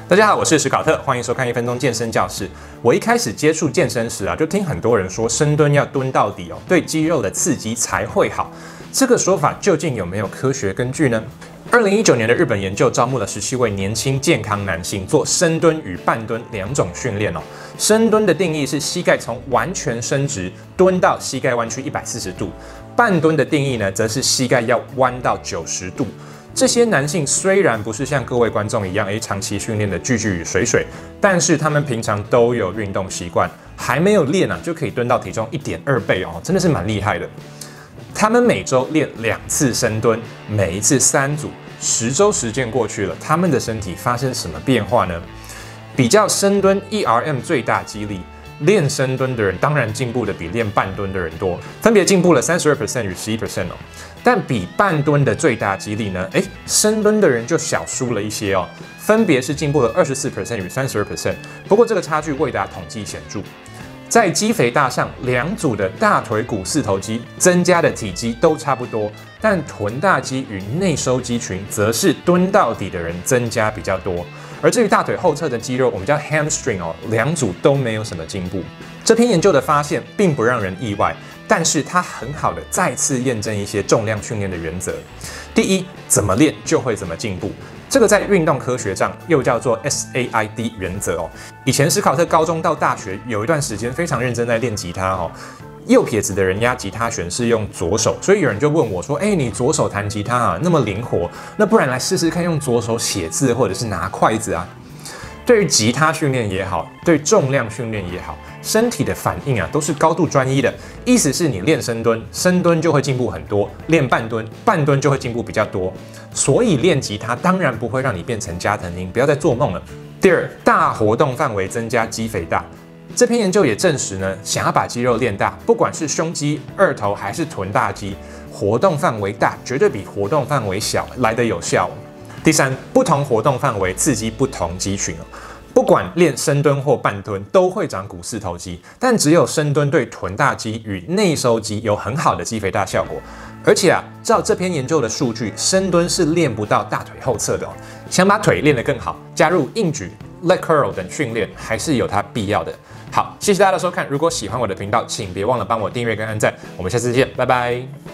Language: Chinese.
大家好，我是史考特，欢迎收看1分钟健身教室。我一开始接触健身时就听很多人说深蹲要蹲到底哦，对肌肉的刺激才会好。这个说法究竟有没有科学根据呢？2019年的日本研究招募了17位年轻健康男性做深蹲与半蹲2种训练哦。深蹲的定义是膝盖从完全伸直蹲到膝盖弯曲140度，半蹲的定义呢，则是膝盖要弯到90度。这些男性虽然不是像各位观众一样，长期训练的句句水水，但是他们平常都有运动习惯，还没有练就可以蹲到体重1.2倍哦，真的是蛮厉害的。他们每周练2次深蹲，每一次3组，10周时间过去了，他们的身体发生什么变化呢？比较深蹲 1RM 最大肌力，练深蹲的人当然进步的比练半蹲的人多，分别进步了32% 与11%哦。但比半蹲的最大肌力呢，深蹲的人就小输了一些哦，分别是进步了24% 与32%。不过这个差距未达统计显著。在肌肥大上，2组的大腿股四头肌增加的体积都差不多，但臀大肌与内收肌群则是蹲到底的人增加比较多。而至于大腿后侧的肌肉，我们叫 hamstring 哦，2组都没有什么进步。这篇研究的发现并不让人意外，但是它很好的再次验证一些重量训练的原则。第一，怎么练就会怎么进步。这个在运动科学上又叫做 SAID 原则哦。以前史考特高中到大学有一段时间非常认真在练吉他哦。右撇子的人压吉他弦是用左手，所以有人就问我说：“你左手弹吉他那么灵活，那不然来试试看用左手写字或者是拿筷子啊？”对于吉他训练也好，对重量训练也好，身体的反应都是高度专一的。意思是你练深蹲，深蹲就会进步很多；练半蹲，半蹲就会进步比较多。所以练吉他当然不会让你变成加藤鹰，不要再做梦了。第二，大活动范围增加肌肥大。这篇研究也证实呢，想要把肌肉练大，不管是胸肌、二头还是臀大肌，活动范围大绝对比活动范围小来得有效。第三，不同活动范围刺激不同肌群不管练深蹲或半蹲，都会长股四头肌，但只有深蹲对臀大肌与内收肌有很好的肌肥大效果。而且照这篇研究的数据，深蹲是练不到大腿后侧的想把腿练得更好，加入硬举、leg curl 等训练还是有它必要的。好，谢谢大家的收看。如果喜欢我的频道，请别忘了帮我订阅跟按赞。我们下次见，拜拜。